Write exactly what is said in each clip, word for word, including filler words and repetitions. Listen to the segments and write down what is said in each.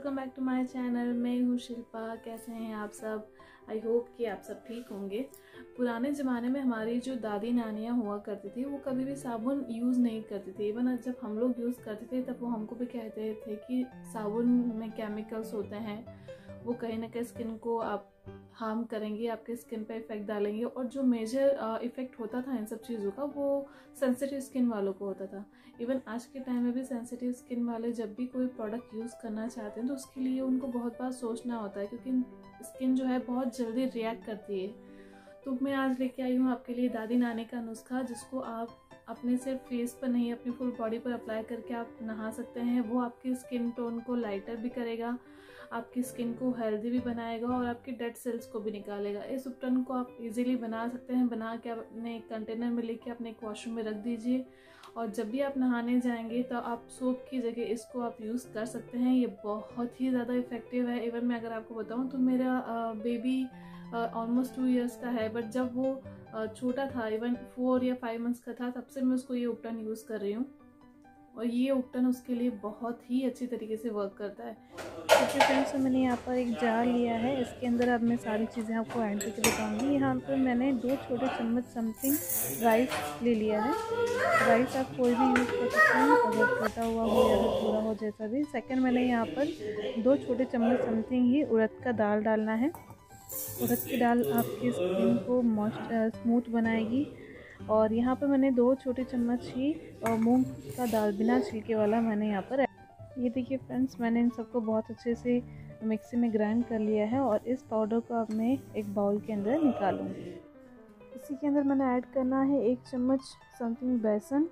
Welcome back to my channel. मैं हूँ शिल्पा। कैसे हैं आप सब? आई होप कि आप सब ठीक होंगे। पुराने ज़माने में हमारी जो दादी नानियाँ हुआ करती थी वो कभी भी साबुन यूज़ नहीं करती थी। इवन जब हम लोग यूज़ करते थे तब वो हमको भी कहते थे कि साबुन में केमिकल्स होते हैं, वो कहीं ना कहीं स्किन को आप हार्म करेंगे, आपके स्किन पे इफेक्ट डालेंगे। और जो मेजर इफेक्ट होता था इन सब चीज़ों का वो सेंसिटिव स्किन वालों को होता था। इवन आज के टाइम में भी सेंसिटिव स्किन वाले जब भी कोई प्रोडक्ट यूज़ करना चाहते हैं तो उसके लिए उनको बहुत बार सोचना होता है, क्योंकि स्किन जो है बहुत जल्दी रिएक्ट करती है। तो मैं आज लेके आई हूँ आपके लिए दादी नानी का नुस्खा, जिसको आप अपने सिर्फ फेस पर नहीं अपनी फुल बॉडी पर अप्लाई करके आप नहा सकते हैं। वो आपकी स्किन टोन को लाइटर भी करेगा, आपकी स्किन को हेल्दी भी बनाएगा और आपके डेड सेल्स को भी निकालेगा। इस उपकरण को आप इजीली बना सकते हैं। बना के आप अपने कंटेनर में लेके अपने एक वॉशरूम में रख दीजिए और जब भी आप नहाने जाएंगे तो आप सोप की जगह इसको आप यूज़ कर सकते हैं। ये बहुत ही ज़्यादा इफेक्टिव है। इवन मैं अगर आपको बताऊँ तो मेरा बेबी ऑलमोस्ट टू इयर्स का है, बट जब वो छोटा था, इवन फोर या फाइव मंथ्स का था, तब से मैं उसको ये उपकरण यूज़ कर रही हूँ और ये उपकरण उसके लिए बहुत ही अच्छी तरीके से वर्क करता है। ओके फ्रेंड्स, तो मैंने यहाँ पर एक जार लिया है। इसके अंदर अब मैं सारी चीज़ें आपको ऐड करके बताऊंगी। यहाँ पर मैंने दो छोटे चम्मच समथिंग राइस ले लिया है। राइस आप कोई भी यूज़ कर सकते हैं, अगर टूटा हुआ हो या फिर पूरा हो, जैसा भी। सेकंड, मैंने यहाँ पर दो छोटे चम्मच समथिंग ही उड़द का दाल डालना है। उड़द की दाल आपकी स्किन को मॉइस्ट स्मूथ बनाएगी। और यहाँ पर मैंने दो छोटे चम्मच ही मूंग का दाल बिना छिलके वाला मैंने यहाँ पर, ये देखिए फ्रेंड्स, मैंने इन सबको बहुत अच्छे से मिक्सी में ग्राइंड कर लिया है और इस पाउडर को अब मैं एक बाउल के अंदर निकालूंगी। इसी के अंदर मैंने ऐड करना है एक चम्मच समथिंग बेसन,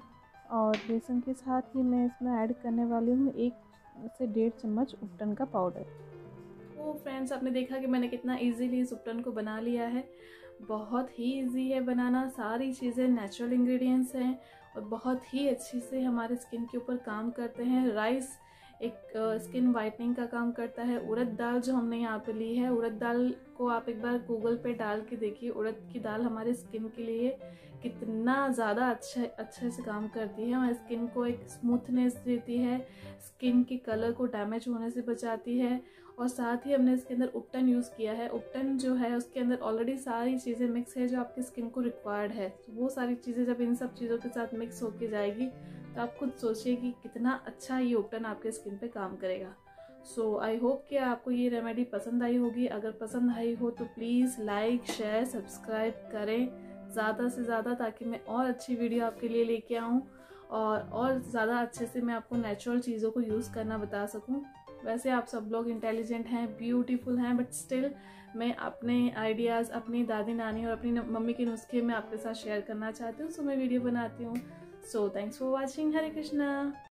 और बेसन के साथ ही मैं इसमें ऐड करने वाली हूँ एक से डेढ़ चम्मच उपटन का पाउडर। तो फ्रेंड्स, आपने देखा कि मैंने कितना इजीली इस उपकरण को बना लिया है। बहुत ही इजी है बनाना, सारी चीज़ें नेचुरल इंग्रेडिएंट्स हैं और बहुत ही अच्छी से हमारे स्किन के ऊपर काम करते हैं। राइस एक स्किन वाइटनिंग का काम करता है। उड़द दाल जो हमने यहाँ पे ली है, उड़द दाल को आप एक बार गूगल पे डाल के देखिए। उड़द की दाल हमारे स्किन के लिए कितना ज़्यादा अच्छा अच्छे से काम करती है। हमारे स्किन को एक स्मूथनेस देती है, स्किन के कलर को डैमेज होने से बचाती है। और साथ ही हमने इसके अंदर उपटन यूज़ किया है। उपटन जो है उसके अंदर ऑलरेडी सारी चीज़ें मिक्स है जो आपकी स्किन को रिक्वायर्ड है। तो वो सारी चीज़ें जब इन सब चीज़ों के साथ मिक्स होके जाएगी तो आप खुद सोचिए कि कितना अच्छा ये उपटन आपके स्किन पे काम करेगा। सो आई होप कि आपको ये रेमेडी पसंद आई होगी। अगर पसंद आई हो तो प्लीज़ लाइक शेयर सब्सक्राइब करें ज़्यादा से ज़्यादा, ताकि मैं और अच्छी वीडियो आपके लिए लेके आऊँ और और ज़्यादा अच्छे से मैं आपको नेचुरल चीज़ों को यूज़ करना बता सकूँ। वैसे आप सब लोग इंटेलिजेंट हैं, ब्यूटीफुल हैं, बट स्टिल मैं अपने आइडियाज़ अपनी दादी नानी और अपनी मम्मी के नुस्खे में आपके साथ शेयर करना चाहती हूँ। सो मैं वीडियो बनाती हूँ। So thanks for watching. Hare Krishna.